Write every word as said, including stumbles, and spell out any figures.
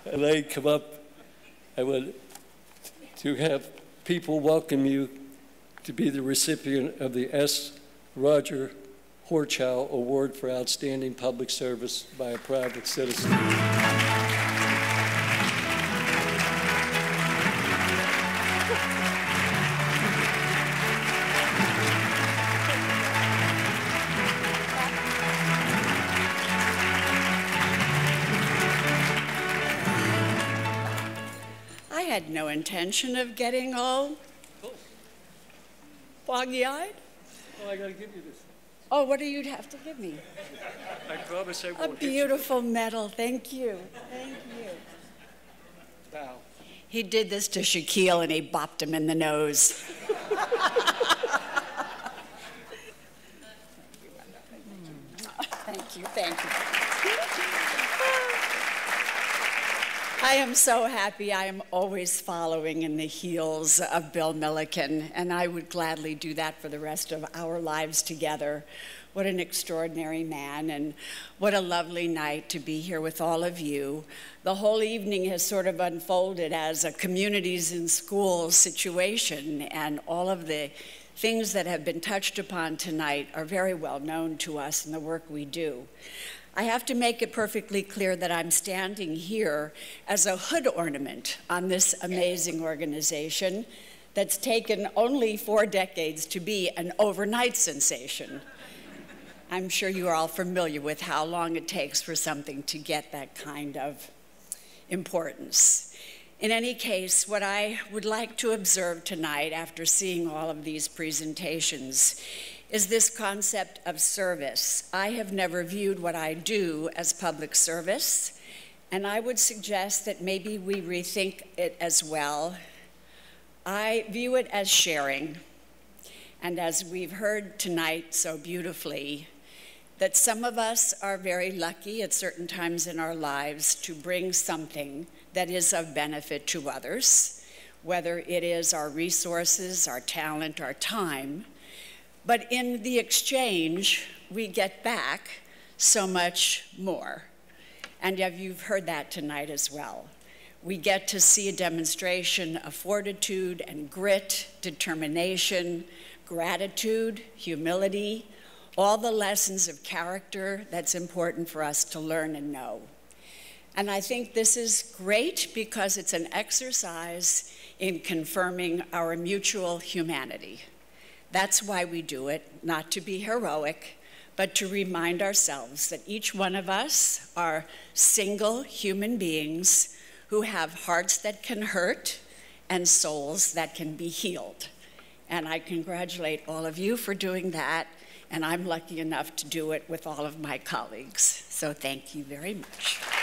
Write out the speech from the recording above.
Elaine, come up. I want to have people welcome you to be the recipient of the S. Roger Horchow Award for Outstanding Public Service by a Private Citizen. I had no intention of getting all foggy-eyed. Oh, I gotta give you this. Oh, what do you have to give me? I promise I won't A hit you. beautiful medal. Thank you. Thank you. Bow. He did this to Shaquille and he bopped him in the nose. Thank you. Thank you. I am so happy. I am always following in the heels of Bill Milliken, and I would gladly do that for the rest of our lives together. What an extraordinary man, and what a lovely night to be here with all of you. The whole evening has sort of unfolded as a communities in schools situation, and all of the things that have been touched upon tonight are very well known to us in the work we do. I have to make it perfectly clear that I'm standing here as a hood ornament on this amazing organization that's taken only four decades to be an overnight sensation. I'm sure you are all familiar with how long it takes for something to get that kind of importance. In any case, what I would like to observe tonight after seeing all of these presentations is this concept of service. I have never viewed what I do as public service, and I would suggest that maybe we rethink it as well. I view it as sharing, and as we've heard tonight so beautifully, that some of us are very lucky at certain times in our lives to bring something that is of benefit to others, whether it is our resources, our talent, our time. But in the exchange, we get back so much more. And you've heard that tonight as well. We get to see a demonstration of fortitude and grit, determination, gratitude, humility, all the lessons of character that's important for us to learn and know. And I think this is great because it's an exercise in confirming our mutual humanity. That's why we do it, not to be heroic, but to remind ourselves that each one of us are single human beings who have hearts that can hurt and souls that can be healed. And I congratulate all of you for doing that, and I'm lucky enough to do it with all of my colleagues. So thank you very much.